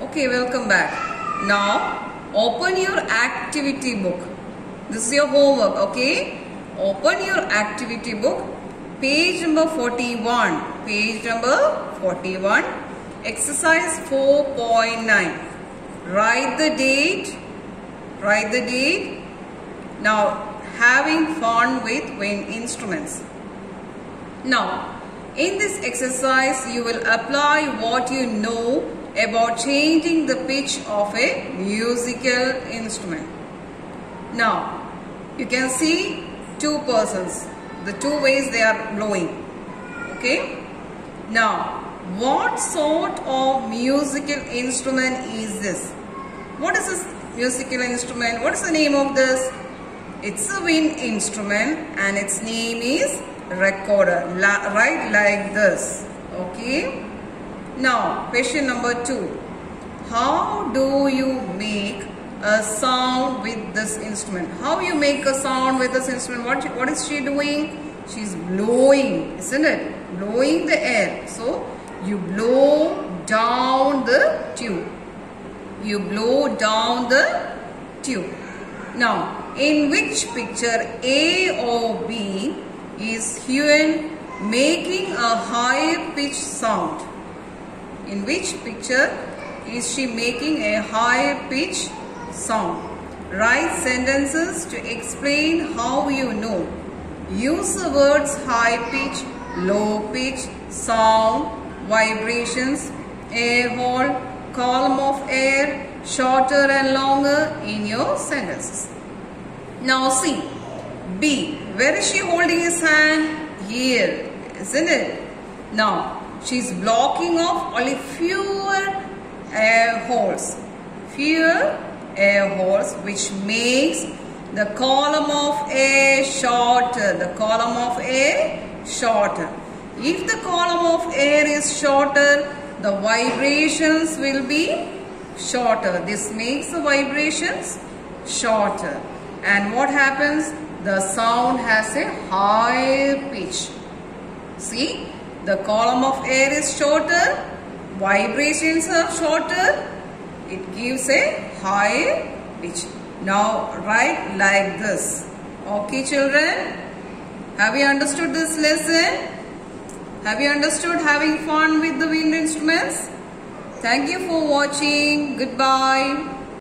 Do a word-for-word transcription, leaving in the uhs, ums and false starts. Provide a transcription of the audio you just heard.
Okay, welcome back. Now, open your activity book. This is your homework, okay? Open your activity book, page number forty-one. Page number forty-one, exercise four point nine. Write the date. Write the date. Now, having fun with wind instruments. Now, in this exercise, you will apply what you know about changing the pitch of a musical instrument. Now, you can see two persons, the two ways they are blowing. Okay? Now, what sort of musical instrument is this? What is this musical instrument? What is the name of this? It's a wind instrument and its name is recorder. La right like this. Okay? Now, question number two. How do you make a sound with this instrument? How you make a sound with this instrument? What, what is she doing? She's blowing, isn't it? Blowing the air. So, you blow down the tube. You blow down the tube. Now, in which picture A or B is Huen making a high pitched sound? In which picture is she making a high pitched sound? Write sentences to explain how you know. Use the words high pitch, low pitch, sound, vibrations, air hole, column of air, shorter and longer in your sentences. Now see, B. Where is she holding his hand? Here, isn't it? Now, she's blocking off only fewer air holes. Fewer air holes, which makes the column of air shorter. The column of air shorter. If the column of air is shorter, the vibrations will be shorter. This makes the vibrations shorter. And what happens? The sound has a higher pitch. See? The column of air is shorter, vibrations are shorter, it gives a higher pitch. Now write like this. Okay children, have you understood this lesson? Have you understood having fun with the wind instruments? Thank you for watching. Goodbye.